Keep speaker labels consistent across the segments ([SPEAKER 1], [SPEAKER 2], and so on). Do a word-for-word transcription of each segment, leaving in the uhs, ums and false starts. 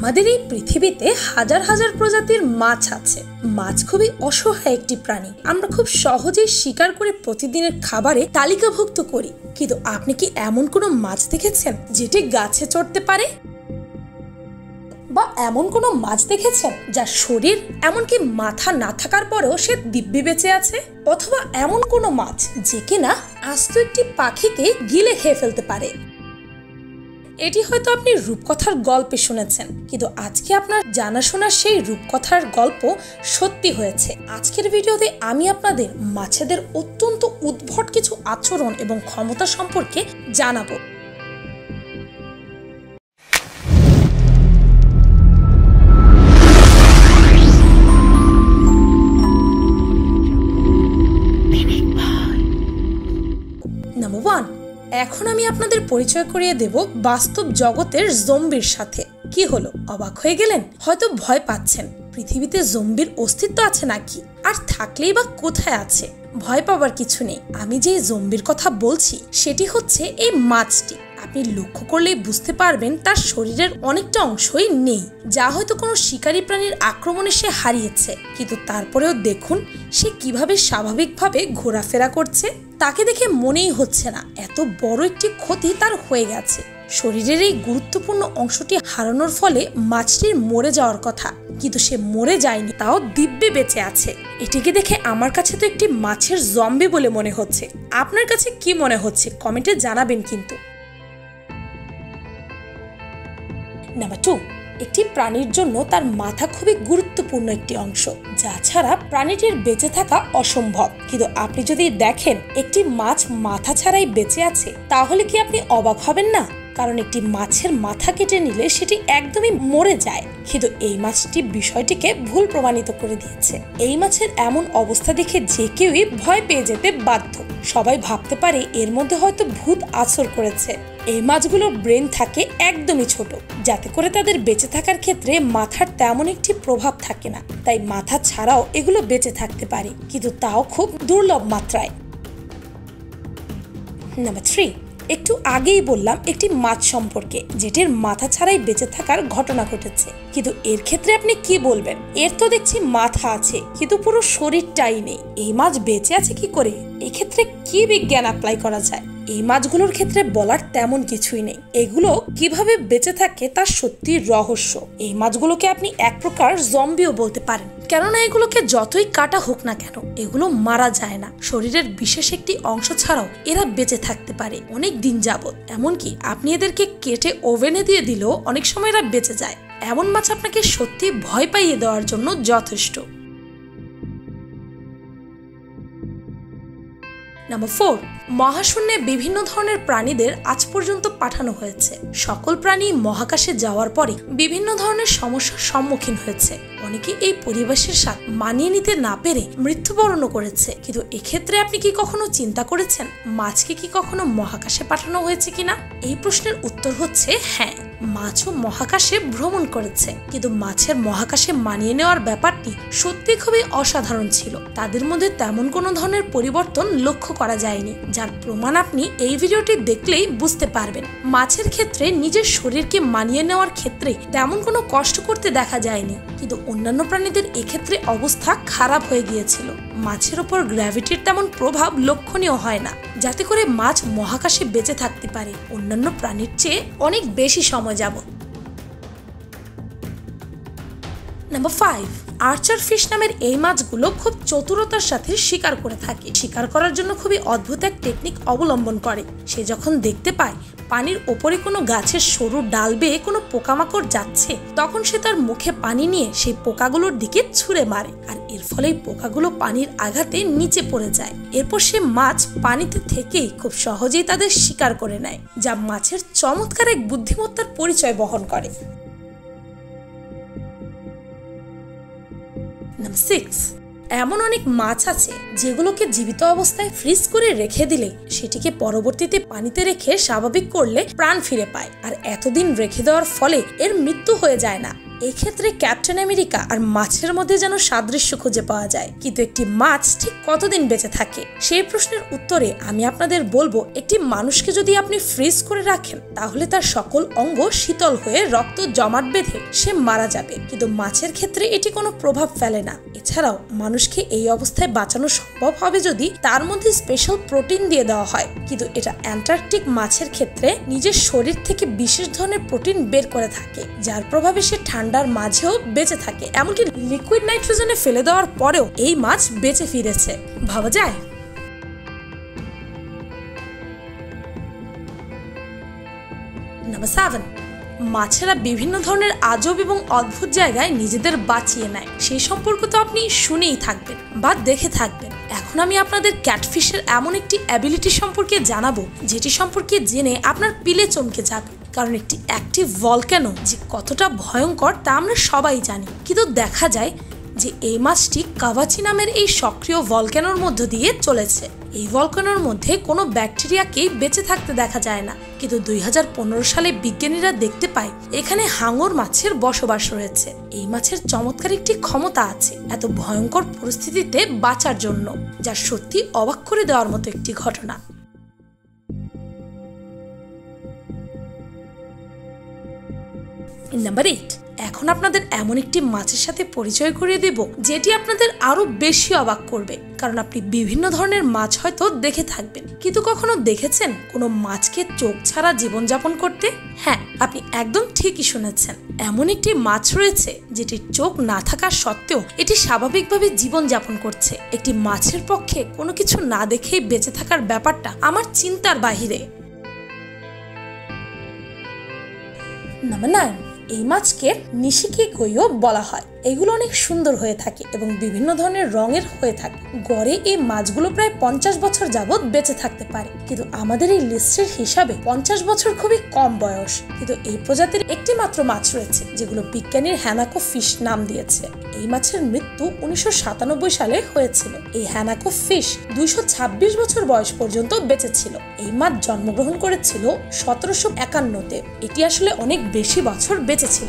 [SPEAKER 1] আমাদের এই পৃথিবীতে হাজার হাজার প্রজাতির মাছ আছে। মাছ খুবই অসহায় একটি প্রাণী। আমরা খুব সহজেই শিকার করে প্রতিদিনের খাবারে তালিকাভুক্ত করি, কিন্তু আপনি কি এমন কোনো মাছ দেখেছেন যেটি গাছে চড়তে পারে? বা এমন কোনো মাছ দেখেছেন যার শরীর এমনকি মাথা না থাকার পরেও সে দিব্যি বেঁচে আছে? অথবা এমন কোনো মাছ যে কিনা আস্ত একটি পাখিকে গিলে খেয়ে ফেলতে পারে? এটি হয়তো আপনি রূপকথার গল্পে শুনেছেন, কিন্তু আজকে আপনার জানাশোনা সেই রূপকথার গল্প সত্যি হয়েছে। আজকের ভিডিওতে আমি আপনাদের মাছেদের অত্যন্ত উদ্ভট কিছু আচরণ এবং ক্ষমতা সম্পর্কে জানাবো। নাম্বার ওয়ান, এখন আমি আপনাদের পরিচয় করিয়ে দেব বাস্তব জগতের জম্বির সাথে। কি হলো, অবাক হয়ে গেলেন? হয়তো ভয় পাচ্ছেন, পৃথিবীতে জম্বির অস্তিত্ব আছে নাকি? আর থাকলেই বা কোথায় আছে? ভয় পাবার কিছু নেই। আমি যে জম্বির কথা বলছি সেটি হচ্ছে এই মাছটি। আপনি লক্ষ্য করলেই বুঝতে পারবেন তার শরীরের অনেকটা অংশই নেই, যা হয়তো কোনো শিকারী প্রাণীর আক্রমণে সে হারিয়েছে। কিন্তু তারপরেও দেখুন সে কিভাবে স্বাভাবিকভাবে ঘোরাফেরা করছে। তাকে দেখে মনেই হচ্ছে না এত বড় একটি ক্ষতি তার হয়ে গেছে। শরীরের এই গুরুত্বপূর্ণ অংশটি হারানোর ফলে মাছটির মরে যাওয়ার কথা, কিন্তু সে মরে যায়নি, তাও দিব্যি বেঁচে আছে। এটিকে দেখে আমার কাছে তো একটি মাছের জম্বি বলে মনে হচ্ছে। আপনার কাছে কি মনে হচ্ছে কমেন্টে জানাবেন কিন্তু। নাম্বার টু, একটি প্রাণীর জন্য তার মাথা খুবই গুরুত্বপূর্ণ একটি অংশ, যা ছাড়া প্রাণীটির বেঁচে থাকা অসম্ভব। কিন্তু আপনি যদি দেখেন একটি মাছ মাথা ছাড়াই বেঁচে আছে, তাহলে কি আপনি অবাক হবেন না? কারণ একটি মাছের মাথা কেটে নিলে সেটি একদমই মরে যায়। কিন্তু এই মাছটি বিষয়টিকে ভুল প্রমাণিত করে দিয়েছে। এই মাছের এমন অবস্থা দেখে যে কেউই ভয় পেয়ে যেতে বাধ্য। সবাই ভাবতে পারে এর মধ্যে হয়তো ভূত আছর করেছে। এই মাছগুলোর ব্রেন থাকে একদমই ছোট, যাতে করে তাদের বেঁচে থাকার ক্ষেত্রে মাথার তেমন একটি প্রভাব থাকে না। তাই মাথা ছাড়াও এগুলো বেঁচে থাকতে পারে, কিন্তু তাও খুব দুর্লভ মাত্রায়। নাম্বার থ্রি, একটু আগেই বললাম একটি মাছ সম্পর্কে যেটির মাথা ছাড়াই বেঁচে থাকার ঘটনা ঘটেছে। কিন্তু এর ক্ষেত্রে আপনি কি বলবেন? এর তো দেখছি মাথা আছে, কিন্তু পুরো শরীরটাই নেই। এই মাছ বেঁচে আছে কি করে? এক্ষেত্রে কি বিজ্ঞান অ্যাপ্লাই করা যায়? এই মাছগুলোর ক্ষেত্রে বলার তেমন কিছুই নেই। এগুলো কিভাবে বেঁচে থাকে তা সত্যি রহস্য। এই মাছগুলোকে আপনি এক প্রকার জম্বিও বলতে পারেন, কেননা এগুলোকে যতই কাটা হোক না কেন এগুলো মারা যায় না। শরীরের বিশেষ একটি অংশ ছাড়াও এরা বেঁচে থাকতে পারে অনেক দিন যাবত। এমনকি আপনি এদেরকে কেটে ওভেনে দিয়ে দিলেও অনেক সময় এরা বেঁচে যায়। এমন মাছ আপনাকে সত্যি ভয় পাইয়ে দেওয়ার জন্য যথেষ্ট। নাম্বার ফোর, মহাশূন্যে বিভিন্ন ধরনের প্রাণীদের আজ পর্যন্ত পাঠানো হয়েছে। সকল প্রাণী মহাকাশে যাওয়ার পরে বিভিন্ন ধরনের সমস্যার সম্মুখীন হয়েছে। অনেকে এই পরিবেশের সাথে মানিয়ে নিতে না পেরে মৃত্যুবরণও করেছে। কিন্তু এক্ষেত্রে আপনি কি কখনো চিন্তা করেছেন মাছকে কি কখনো মহাকাশে পাঠানো হয়েছে কিনা? এই প্রশ্নের উত্তর হচ্ছে হ্যাঁ, মাছও মহাকাশে ভ্রমণ করেছে। কিন্তু মাছের মহাকাশে মানিয়ে নেওয়ার ব্যাপারটি সত্যি খুবই অসাধারণ ছিল। তাদের মধ্যে তেমন কোনো ধরনের পরিবর্তন লক্ষ্য করা যায়নি, যার প্রমাণ আপনি এই ভিডিওটি দেখলেই বুঝতে পারবেন। মাছের ক্ষেত্রে নিজের শরীরকে মানিয়ে নেওয়ার ক্ষেত্রে তেমন কোনো কষ্ট করতে দেখা যায়নি, কিন্তু অন্যান্য প্রাণীদের এক্ষেত্রে অবস্থা খারাপ হয়ে গিয়েছিল। মাছের ওপর গ্র্যাভিটির তেমন প্রভাব লক্ষণীয় হয় না, যাতে করে মাছ মহাকাশে বেঁচে থাকতে পারে অন্যান্য প্রাণীর চেয়ে অনেক বেশি সময় যাবত। নাম্বার ফাইভ, আর্চার ফিশ নামের এই মাছগুলো খুব চতুরতার সাথে শিকার করে থাকে। শিকার করার জন্য খুবই অদ্ভুত এক টেকনিক অবলম্বন করে। সে যখন দেখতে পায় পানির ওপরে কোনো গাছের সরু ডাল বেয়ে কোনো পোকামাকড় যাচ্ছে, তখন সে তার মুখে পানি নিয়ে সেই পোকাগুলোর দিকে ছুঁড়ে মারে, আর এর ফলে পোকাগুলো পানির আঘাতে নিচে পড়ে যায়। এরপর সে মাছ পানিতে থেকেই খুব সহজেই তাদের শিকার করে নেয়, যা মাছের চমৎকার এক বুদ্ধিমত্তার পরিচয় বহন করে। নাম্বার সিক্স, এমন অনেক মাছ আছে যেগুলোকে জীবিত অবস্থায় ফ্রিজ করে রেখে দিলে সেটিকে পরবর্তীতে পানিতে রেখে স্বাভাবিক করলে প্রাণ ফিরে পায়। আর এতদিন রেখে দেওয়ার ফলে এর মৃত্যু হয়ে যায় না, এই ক্ষেত্রে ক্যাপ্টেন আমেরিকা আর মাছের মধ্যে যেন সাদৃশ্য খুঁজে পাওয়া যায়। কিন্তু একটি মাছ ঠিক কতদিন বেঁচে থাকে সেই প্রশ্নের উত্তরে আমি আপনাদের বলবো, একটি মানুষকে যদি আপনি ফ্রিজ করে রাখেন তাহলে তার সকল অঙ্গ শীতল হয়ে রক্ত জমাট বেঁধে সে মারা যাবে, কিন্তু মাছের ক্ষেত্রে এটি কোনো প্রভাব ফেলে না। এছাড়াও মানুষকে এই অবস্থায় বাঁচানো সম্ভব হবে যদি তার মধ্যে স্পেশাল প্রোটিন দিয়ে দেওয়া হয়, কিন্তু এটা অ্যান্টার্কটিক মাছের ক্ষেত্রে নিজের শরীর থেকে বিশেষ ধরনের প্রোটিন বের করে থাকে, যার প্রভাবে সে ঠান্ডার মাঝেও বেঁচে থাকে। এমনকি লিকুইড নাইট্রোজেনে ফেলে দেওয়ার পরেও এই মাছ বেঁচে ফিরেছে, ভাবা যায়। নাম্বার সেভেন, মাছেরা বিভিন্ন ধরনের আজব এবং অদ্ভুত জায়গায় নিজেদের বাঁচিয়ে নেয়। সেই সম্পর্ক তো আপনি শুনেই থাকবেন বা দেখে থাকবেন। এখন আমি আপনাদের ক্যাটফিশের এমন একটি অ্যাবিলিটি সম্পর্কে জানাবো যেটি সম্পর্কে জেনে আপনার পিলে চমকে যাবে, কারণ একটি অ্যাক্টিভ ভলক্যানো যে কতটা ভয়ঙ্কর তা আমরা সবাই জানি। কিন্তু দেখা যায় যে এই মাছটি কাভাচি নামের এই সক্রিয় ভলক্যানোর মধ্য দিয়ে চলেছে। এই ভলক্যানোর মধ্যে কোনো ব্যাকটেরিয়াকেই বেঁচে থাকতে দেখা যায় না, কিন্তু দুই হাজার পনেরো সালে বিজ্ঞানীরা দেখতে পায় এখানে হাঙর মাছের বসবাস রয়েছে। এই মাছের চমৎকার একটি ক্ষমতা আছে এত ভয়ঙ্কর পরিস্থিতিতে বাঁচার জন্য, যা সত্যি অবাক করে দেওয়ার মতো একটি ঘটনা। নাম্বার এইট, এখন আপনাদের এমন একটি মাছের সাথে পরিচয় করিয়ে দেব যেটি আপনাদের আরো বেশি অবাক করবে, কারণ আপনি বিভিন্ন ধরনের মাছ হয়তো দেখে থাকবেন, কিন্তু কখনো দেখেছেন কোনো মাছকে চোখ ছাড়া জীবনযাপন করতে? হ্যাঁ, আপনি একদম ঠিকই শুনেছেন। এমন একটি মাছ রয়েছে যেটির চোখ না থাকা সত্ত্বেও এটি স্বাভাবিকভাবে জীবনযাপন করছে। একটি মাছের পক্ষে কোনো কিছু না দেখেই বেঁচে থাকার ব্যাপারটা আমার চিন্তার বাহিরে। নাম্বার নাইন, এই মাছকে নিশিকিগইও বলা হয়। এগুলো অনেক সুন্দর হয়ে থাকে এবং বিভিন্ন ধরনের রঙের হয়ে থাকে। গড়ে এই মাছগুলো প্রায় পঞ্চাশ বছর যাবৎ বেঁচে থাকতে পারে, কিন্তু আমাদের এই লিস্টের হিসাবে পঞ্চাশ বছর খুবই কম বয়স। কিন্তু এই প্রজাতির একটি মাত্র মাছ রয়েছে যেগুলো বিজ্ঞানীর হ্যানাকো ফিশ নাম দিয়েছে। এই মাছের মৃত্যু উনিশশো সাতানব্বই সালে হয়েছিল। এই হ্যানাকো ফিশ দুইশো ছাব্বিশ বছর বয়স পর্যন্ত বেঁচে ছিল। এই মাছ জন্মগ্রহণ করেছিল সতেরোশো একান্নতে। এটি আসলে অনেক বেশি বছর বেঁচে ছিল।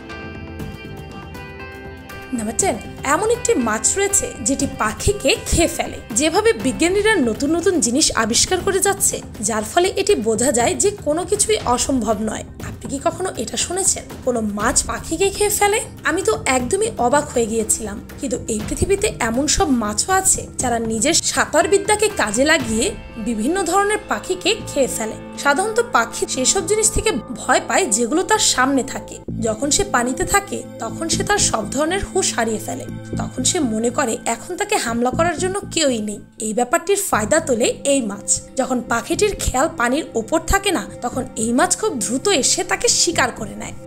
[SPEAKER 1] নাম্বার টেন, এমন একটি মাছ রয়েছে যেটি পাখিকে খেয়ে ফেলে। যেভাবে বিজ্ঞানীরা নতুন নতুন জিনিস আবিষ্কার করে যাচ্ছে, যার ফলে এটি বোঝা যায় যে কোনো কিছুই অসম্ভব নয়। আপনি কি কখনো এটা শুনেছেন কোনো মাছ পাখিকে খেয়ে ফেলে? আমি তো একদমই অবাক হয়ে গিয়েছিলাম। কিন্তু এই পৃথিবীতে এমন সব মাছও আছে যারা নিজের সাঁতার বিদ্যাকে কাজে লাগিয়ে বিভিন্ন ধরনের পাখিকে খেয়ে ফেলে। সাধারণত পাখি সেসব জিনিস থেকে ভয় পায় যেগুলো তার সামনে থাকে। যখন সে পানিতে থাকে তখন সে তার সব ধরনের হুঁশ হারিয়ে ফেলে। তখন সে মনে করে এখন তাকে হামলা করার জন্য কেউই নেই। এই ব্যাপারটির ফায়দা তোলে এই মাছ। যখন পাখিটির খেয়াল পানির ওপর থাকে না, তখন এই মাছ খুব দ্রুত এসে তাকে শিকার করে নেয়।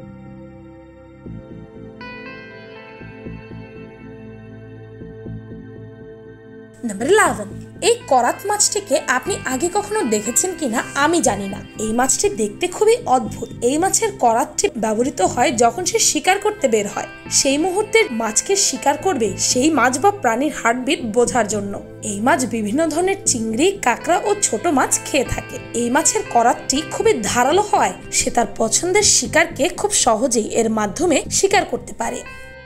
[SPEAKER 1] নাম্বার ইলেভেন, এই করাত মাছটিকে আপনি আগে কখনো দেখেছেন কিনা আমি জানি না। এই মাছটি দেখতে খুবই অদ্ভুত। এই মাছের করাতটি ব্যবহৃত হয় যখন সে শিকার করতে বের হয়। সেই মুহূর্তে মাছকে শিকার করবে সেই মাছ বা প্রাণীর হার্টবিট বোঝার জন্য। এই মাছ বিভিন্ন ধরনের চিংড়ি, কাঁকড়া ও ছোট মাছ খেয়ে থাকে। এই মাছের করাতটি খুবই ধারালো হয়, সে তার পছন্দের শিকারকে খুব সহজেই এর মাধ্যমে শিকার করতে পারে।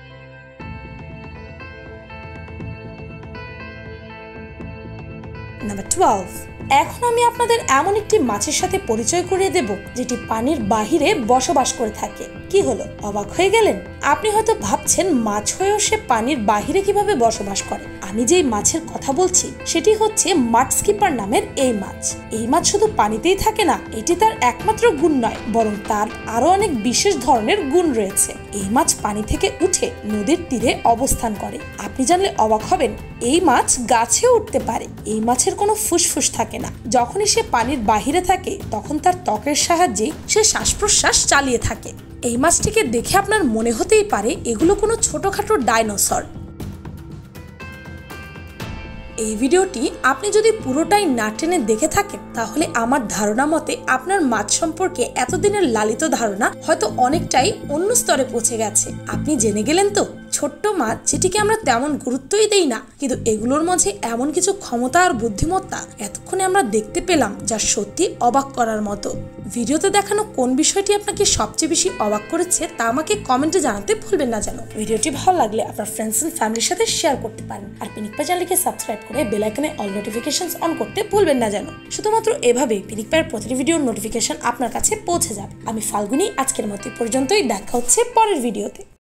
[SPEAKER 1] নাম্বার টুয়েলভ, এখন আমি আপনাদের এমন একটি মাছের সাথে পরিচয় করিয়ে দেব যেটি পানির বাহিরে বসবাস করে থাকে। কি হলো, অবাক হয়ে গেলেন? আপনি হয়তো ভাবছেন মাছ হয়েও সে পানির বাহিরে কিভাবে বসবাস করে। আমি যেই মাছের কথা বলছি সেটি হচ্ছে মাডস্কিপার নামের এই মাছ। এই মাছ শুধু পানিতেই থাকে না, এটি তার একমাত্র গুণ নয়, বরং তার আরো অনেক বিশেষ ধরনের গুণ রয়েছে। এই মাছ পানি থেকে উঠে নদীর তীরে অবস্থান করে। আপনি জানলে অবাক হবেন, এই মাছ গাছে উঠতে পারে। এই মাছের কোনো ফুসফুস থাকে না। যখনই সে পানির বাহিরে থাকে তখন তার ত্বকের সাহায্যে সে শ্বাস প্রশ্বাস চালিয়ে থাকে। এই মাছটিকে দেখে আপনার মনে হতেই পারে এগুলো কোনো ছোটখাটো ডাইনোসর। এই ভিডিওটি আপনি যদি পুরোটাই না টেনে দেখে থাকেন তাহলে আমার ধারণা মতে আপনার মাছ সম্পর্কে এতদিনের লালিত ধারণা হয়তো অনেকটাই অন্য স্তরে পৌঁছে গেছে। আপনি জেনে গেলেন তো ছোট্ট মাছ যেটিকে আমরা তেমন গুরুত্বই দেই না, কিন্তু এগুলোর মাঝে এমন কিছু ক্ষমতা আর বুদ্ধিমত্তা এতক্ষণে আমরা দেখতে পেলাম যা সত্যি অবাক করার মতো। ভিডিওতে দেখানো কোন বিষয়টি আপনাকে সবচেয়ে বেশি অবাক করেছে তা আমাকে কমেন্টে জানাতে ভুলবেন না যেন। ভিডিওটি ভালো লাগলে আপনার ফ্রেন্ডস এন্ড ফ্যামিলির সাথে শেয়ার করতে পারেন আর পিনিক পাই চ্যানেলকে সাবস্ক্রাইব করে বেল আইকনে অল নোটিফিকেশনস অন করতে ভুলবেন না যেন। শুধুমাত্র এভাবেই পিনিক পাইয়ের প্রতিটি ভিডিওর নোটিফিকেশন আপনার কাছে পৌঁছে যাবে। আমি ফাল্গুনি, আজকের মতো পর্যন্তই, দেখা হচ্ছে পরের ভিডিওতে।